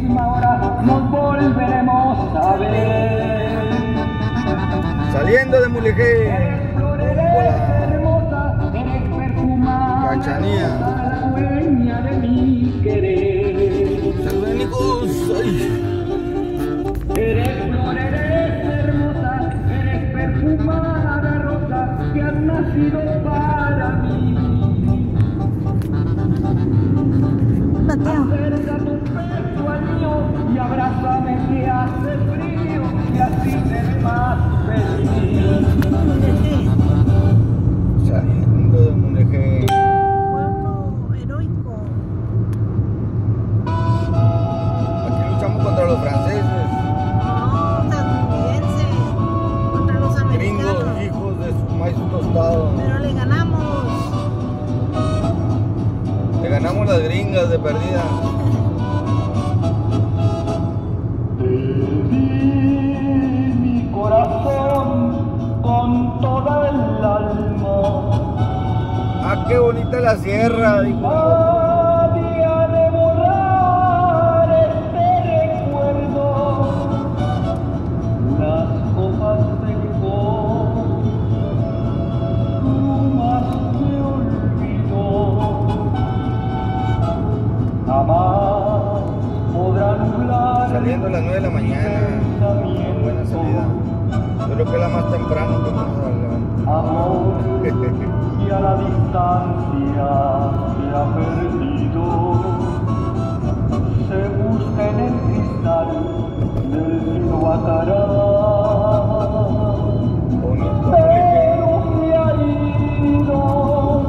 misma hora nos volveremos a ver. Saliendo de Mulegé, Eres hermosa, eres perfumada, Cachanía. la dueña de mi querer. Saludénicos. Eres flor, eres hermosa, eres perfumada rosa que has nacido para mí. Acerca tu pecho al mío y abrázame que hace frío y así seré más feliz. Saliendo de Mulegé. Pueblo heroico. Aquí luchamos contra los franceses, No, estadounidenses. Contra los gringos, americanos. hijos de su maíz tostado. Pero le ganamos. Le ganamos las gringas de perdida. Te di mi corazón con toda el alma. Ah, qué bonita la sierra, dijo. Había de borrar este recuerdo. Unas copas de licor, plumas de olvido. Jamás podrá nublar. Saliendo a las 9 de la mañana. Buena salida. Yo creo que es la más temprano que vamos a levantar. Amor, y a la distancia se ha perdido. Se busca en el cristal del fino bacará. Bonito Pero Mulegé. se ha ido,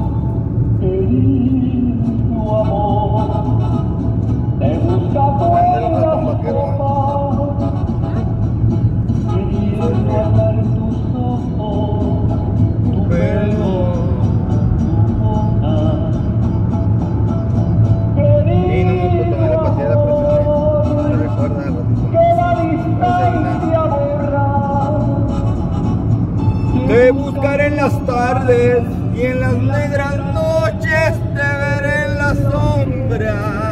querido amor. Te busca por Ándale, las ratón vaquero. copas, queriendo hablar tus ojos, tu pelo, tu boca. Y no me puedo tomar la paseada, pero me recuerda el ratito. Que la distancia borra. Te buscaré en las tardes y en las negras noches te veré en la sombra.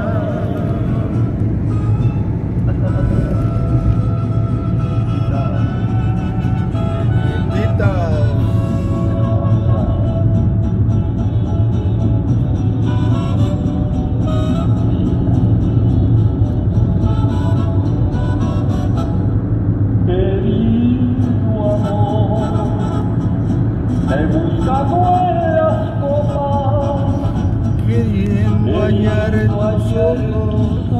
Querido amor, te he buscado en las copas, Queriendo hallar en tus ojos